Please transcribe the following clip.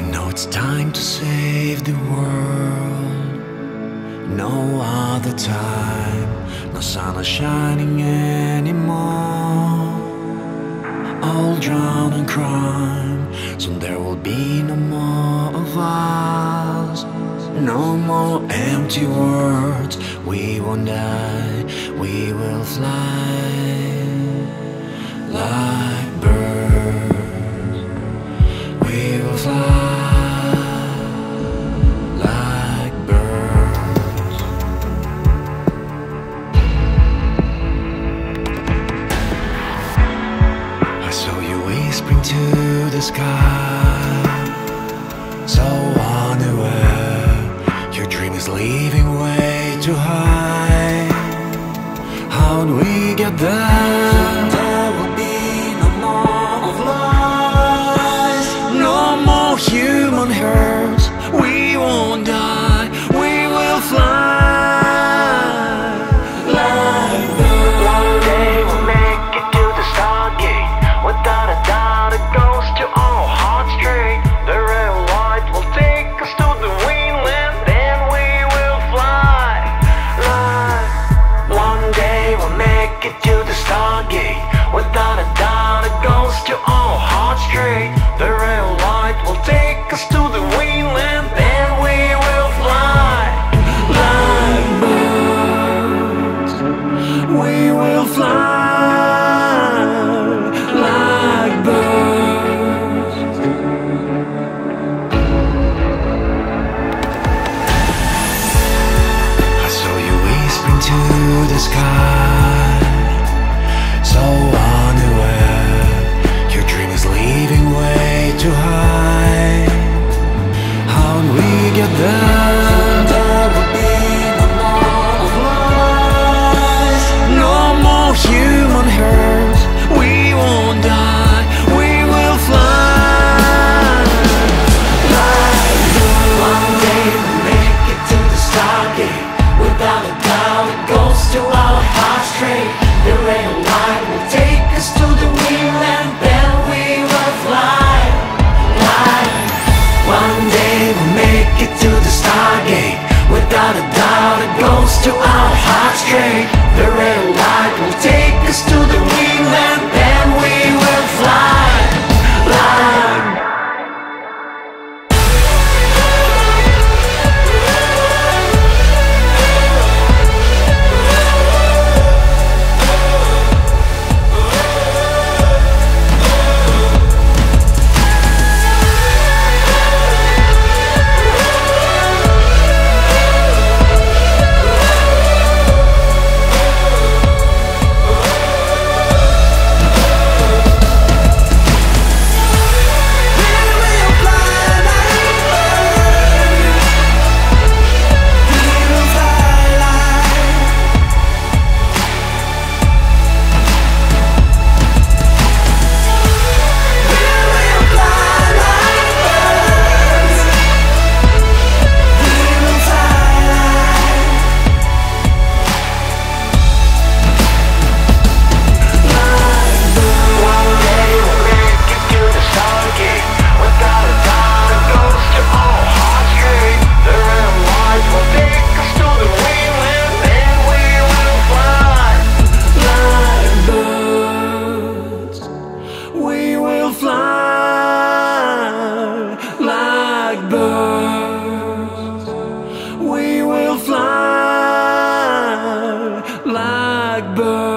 know it's time to save the world. No other time, no sun is shining anymore. All drowned in crime, soon there will be no more of us. No more empty words, we won't die, we will fly like birds. We will fly like birds. I saw you whispering to the sky, so unaware. Your dream is leaving way too high. How'd we get there? There will be no more of lies, no more human hurts. We won't die, we will fly like birds. One day we'll make it to the stargate. Without a doubt it goes to our hearts straight. The red light will take us to the mainland, then we will fly like. One day we'll make it to the stargate. Without a doubt it goes to our hearts straight. The red light will take us to the mainland, then we will fly like birds. We will fly like birds. I saw you whispering to the sky, so unaware. Your dream is leaving way too high. How'd we get there? There will be no more of lies, no more human hurts. We won't die, we will fly like birds. One day we'll make it to the stargate. Without a doubt it goes to our hearts straight. The red light will take us to the mainland, then we will fly like. One day we'll make it to the stargate. Without a doubt it goes to our hearts straight. The red light will take us to the mainland, then we will fly like. We will fly like birds. We will fly like birds.